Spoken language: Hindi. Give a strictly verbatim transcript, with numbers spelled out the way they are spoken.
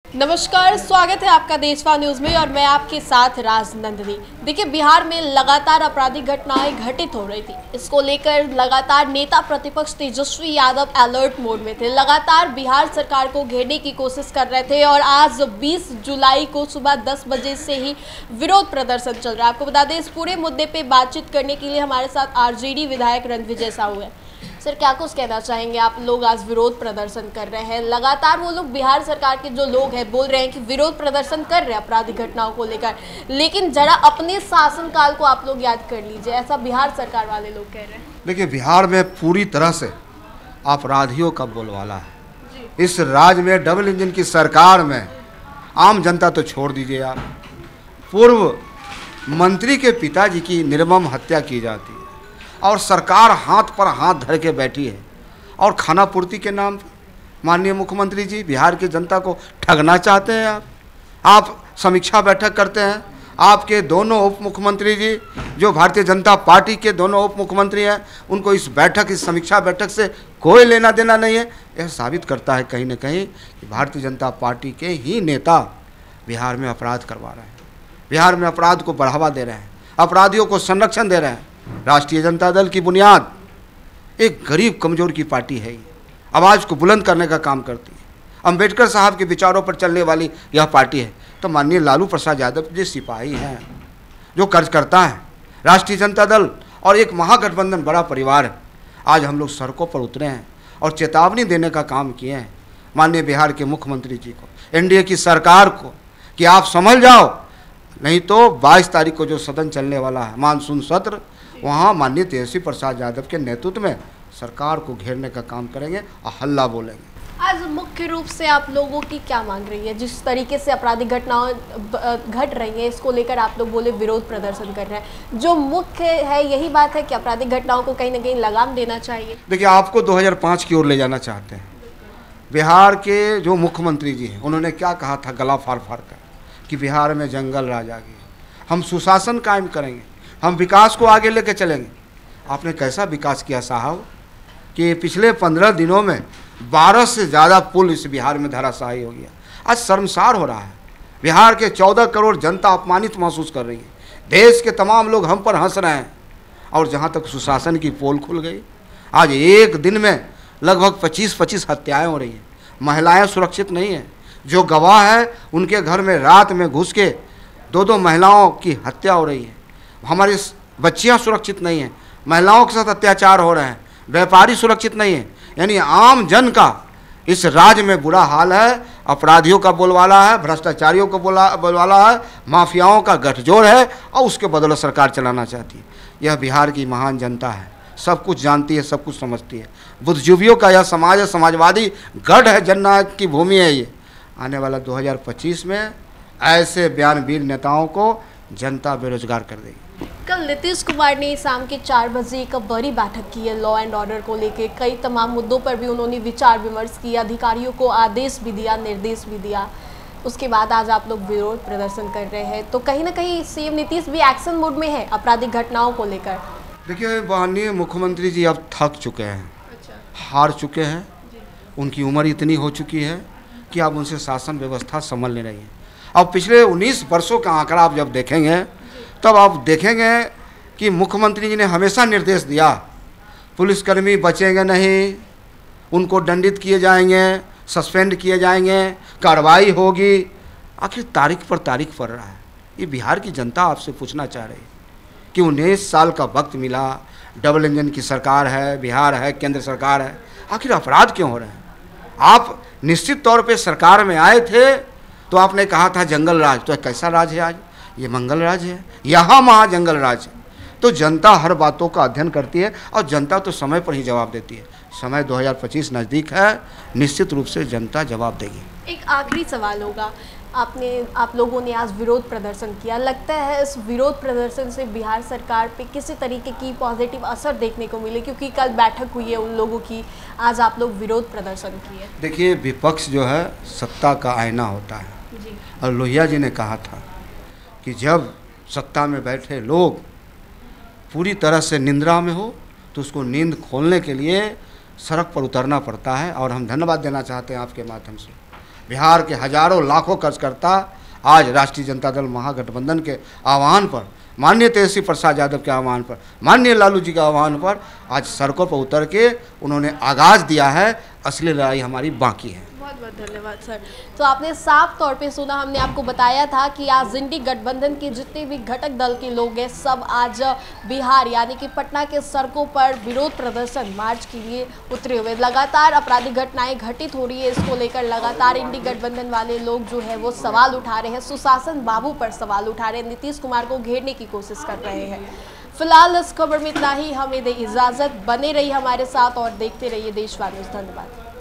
नमस्कार, स्वागत है आपका देशवा न्यूज में और मैं आपके साथ राजनंदिनी। देखिए, बिहार में लगातार आपराधिक घटनाएं घटित हो रही थी। इसको लेकर लगातार नेता प्रतिपक्ष तेजस्वी यादव अलर्ट मोड में थे, लगातार बिहार सरकार को घेरने की कोशिश कर रहे थे और आज बीस जुलाई को सुबह दस बजे से ही विरोध प्रदर्शन चल रहा है। आपको बता दें, इस पूरे मुद्दे पर बातचीत करने के लिए हमारे साथ आरजेडी विधायक रणविजय साहू है। सर, क्या कुछ कहना चाहेंगे? आप लोग आज विरोध प्रदर्शन कर रहे हैं, लगातार वो लोग बिहार सरकार के जो लोग हैं बोल रहे हैं कि विरोध प्रदर्शन कर रहे हैं आपराधिक घटनाओं को लेकर, लेकिन जरा अपने शासनकाल को आप लोग याद कर लीजिए, ऐसा बिहार सरकार वाले लोग कह रहे हैं। देखिए, बिहार में पूरी तरह से अपराधियों का बोलबाला है। इस राज्य में डबल इंजन की सरकार में आम जनता तो छोड़ दीजिए आप, पूर्व मंत्री के पिताजी की निर्मम हत्या की जाती है और सरकार हाथ पर हाथ धर के बैठी है और खाना पूर्ति के नाम पर माननीय मुख्यमंत्री जी बिहार की जनता को ठगना चाहते हैं। आप आप समीक्षा बैठक करते हैं, आपके दोनों उप मुख्यमंत्री जी जो भारतीय जनता पार्टी के दोनों उप मुख्यमंत्री हैं, उनको इस बैठक इस समीक्षा बैठक से कोई लेना देना नहीं है। यह साबित करता है कहीं ना कहीं कि भारतीय जनता पार्टी के ही नेता बिहार में अपराध करवा रहे हैं, बिहार में अपराध को बढ़ावा दे रहे हैं, अपराधियों को संरक्षण दे रहे हैं। राष्ट्रीय जनता दल की बुनियाद एक गरीब कमजोर की पार्टी है, आवाज़ को बुलंद करने का काम करती है, अंबेडकर साहब के विचारों पर चलने वाली यह पार्टी है। तो माननीय लालू प्रसाद यादव जी सिपाही हैं, जो कर्ज करता है। राष्ट्रीय जनता दल और एक महागठबंधन बड़ा परिवार है। आज हम लोग सड़कों पर उतरे हैं और चेतावनी देने का काम किए हैं माननीय बिहार के मुख्यमंत्री जी को, एनडीए की सरकार को, कि आप समझ जाओ, नहीं तो बाईस तारीख को जो सदन चलने वाला है मानसून सत्र, वहाँ माननीय तेजस्वी प्रसाद यादव के नेतृत्व में सरकार को घेरने का काम करेंगे और हल्ला बोलेंगे। आज मुख्य रूप से आप लोगों की क्या मांग रही है? जिस तरीके से आपराधिक घटनाएं घट रही हैं, इसको लेकर आप लोग बोले विरोध प्रदर्शन कर रहे हैं, जो मुख्य है यही बात है कि आपराधिक घटनाओं को कहीं ना कहीं लगाम देना चाहिए। देखिए, आपको दो हज़ार पाँच की ओर ले जाना चाहते हैं। बिहार के जो मुख्यमंत्री जी हैं, उन्होंने क्या कहा था गला फाड़ फाड़ कर कि बिहार में जंगल राज आ गए, हम सुशासन कायम करेंगे, हम विकास को आगे लेकर चलेंगे। आपने कैसा विकास किया साहब कि पिछले पंद्रह दिनों में बारह से ज़्यादा पुल इस बिहार में धराशायी हो गया। आज शर्मसार हो रहा है, बिहार के चौदह करोड़ जनता अपमानित महसूस कर रही है, देश के तमाम लोग हम पर हंस रहे हैं। और जहाँ तक सुशासन की पोल खुल गई, आज एक दिन में लगभग पच्चीस पच्चीस हत्याएँ हो रही हैं। महिलाएँ सुरक्षित नहीं हैं, जो गवाह है उनके घर में रात में घुस के दो दो महिलाओं की हत्या हो रही है। हमारी बच्चियां सुरक्षित नहीं हैं, महिलाओं के साथ अत्याचार हो रहे हैं, व्यापारी सुरक्षित नहीं है। यानी आम जन का इस राज्य में बुरा हाल है। अपराधियों का बोलबाला है, भ्रष्टाचारियों का बोला बोलबाला है, माफियाओं का गठजोड़ है और उसके बदौलत सरकार चलाना चाहती है। यह बिहार की महान जनता है, सब कुछ जानती है, सब कुछ समझती है। बुद्धिजीवियों का यह समाज है, समाजवादी गढ़ है, जननायक की भूमि है। ये आने वाला दो हज़ार पच्चीस में ऐसे बयानवीर नेताओं को जनता बेरोजगार कर देगी। कल नीतीश कुमार ने शाम के चार बजे एक बड़ी बैठक की है लॉ एंड ऑर्डर को लेकर। कई तमाम मुद्दों पर भी उन्होंने विचार विमर्श किया, अधिकारियों को आदेश भी दिया, निर्देश भी दिया। उसके बाद आज आप लोग विरोध प्रदर्शन कर रहे हैं, तो कहीं ना कहीं सीएम नीतीश भी एक्शन मोड में है आपराधिक घटनाओं को लेकर। देखिए, माननीय मुख्यमंत्री जी अब थक चुके हैं, अच्छा। हार चुके हैं, उनकी उम्र इतनी हो चुकी है कि अब उनसे शासन व्यवस्था संभल नहीं रही है। अब पिछले उन्नीस वर्षों का आंकड़ा आप जब देखेंगे तब आप देखेंगे कि मुख्यमंत्री जी ने हमेशा निर्देश दिया, पुलिसकर्मी बचेंगे नहीं, उनको दंडित किए जाएंगे, सस्पेंड किए जाएंगे, कार्रवाई होगी। आखिर तारीख पर तारीख पड़ रहा है। ये बिहार की जनता आपसे पूछना चाह रही है कि उन्नीस साल का वक्त मिला, डबल इंजन की सरकार है, बिहार है, केंद्र सरकार है, आखिर अपराध क्यों हो रहे हैं? आप निश्चित तौर पे सरकार में आए थे तो आपने कहा था जंगल राज, तो कैसा राज है आज? ये मंगल राज है, यहाँ वहाँ जंगल राज है। तो जनता हर बातों का अध्ययन करती है और जनता तो समय पर ही जवाब देती है। समय दो हज़ार पच्चीस नज़दीक है, निश्चित रूप से जनता जवाब देगी। एक आखिरी सवाल होगा, आपने आप लोगों ने आज विरोध प्रदर्शन किया, लगता है इस विरोध प्रदर्शन से बिहार सरकार पे किसी तरीके की पॉजिटिव असर देखने को मिले? क्योंकि कल बैठक हुई है उन लोगों की, आज आप लोग विरोध प्रदर्शन किए। देखिए, विपक्ष जो है सत्ता का आईना होता है जी। और लोहिया जी ने कहा था कि जब सत्ता में बैठे लोग पूरी तरह से निंद्रा में हो तो उसको नींद खोलने के लिए सड़क पर उतरना पड़ता है। और हम धन्यवाद देना चाहते हैं आपके माध्यम से बिहार के हजारों लाखों कार्यकर्ता आज राष्ट्रीय जनता दल महागठबंधन के आह्वान पर, माननीय तेजस्वी प्रसाद यादव के आह्वान पर, माननीय लालू जी के आह्वान पर आज सड़कों पर उतर के उन्होंने आगाज़ दिया है। असली लड़ाई हमारी बाकी है। बहुत बहुत धन्यवाद सर। तो आपने साफ तौर पे सुना, हमने आपको बताया था कि आज इंडी गठबंधन के जितने भी घटक दल के लोग हैं सब आज बिहार यानी कि पटना के सड़कों पर विरोध प्रदर्शन मार्च के लिए उतरे हुए। लगातार आपराधिक घटनाएं घटित हो रही है, इसको लेकर लगातार इंडी गठबंधन वाले लोग जो है वो सवाल उठा रहे हैं, सुशासन बाबू पर सवाल उठा रहे हैं, नीतीश कुमार को घेरने की कोशिश कर रहे हैं। फिलहाल इस खबर में इतना ही, हमें दे इजाजत, बने रहिए हमारे साथ और देखते रहिए देशवा न्यूज़। धन्यवाद।